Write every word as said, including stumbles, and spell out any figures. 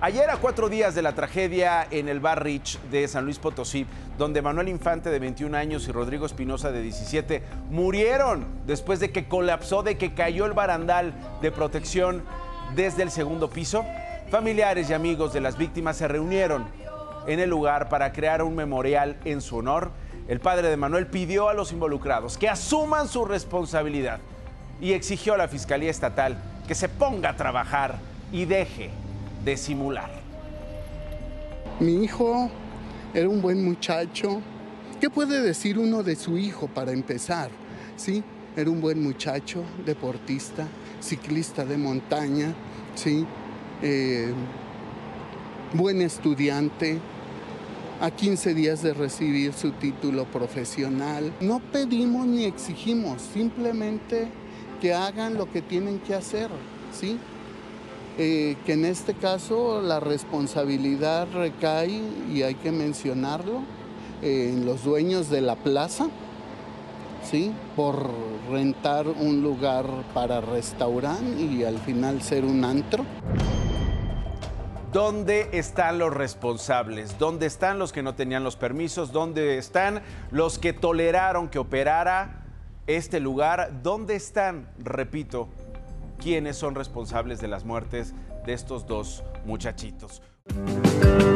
Ayer, a cuatro días de la tragedia en el Bar Rich de San Luis Potosí, donde Manuel Infante, de veintiún años, y Rodrigo Espinosa, de diecisiete, murieron después de que colapsó, de que cayó el barandal de protección desde el segundo piso, familiares y amigos de las víctimas se reunieron en el lugar para crear un memorial en su honor. El padre de Manuel pidió a los involucrados que asuman su responsabilidad y exigió a la Fiscalía Estatal que se ponga a trabajar y deje de simular. Mi hijo era un buen muchacho. ¿Qué puede decir uno de su hijo para empezar? ¿Sí? Era un buen muchacho, deportista, ciclista de montaña, ¿sí? Eh, buen estudiante, a quince días de recibir su título profesional. No pedimos ni exigimos, simplemente que hagan lo que tienen que hacer, ¿sí? Eh, que en este caso la responsabilidad recae, y hay que mencionarlo, eh, en los dueños de la plaza, ¿sí? Por rentar un lugar para restaurante y al final ser un antro. ¿Dónde están los responsables? ¿Dónde están los que no tenían los permisos? ¿Dónde están los que toleraron que operara este lugar? ¿Dónde están, repito, quiénes son responsables de las muertes de estos dos muchachitos?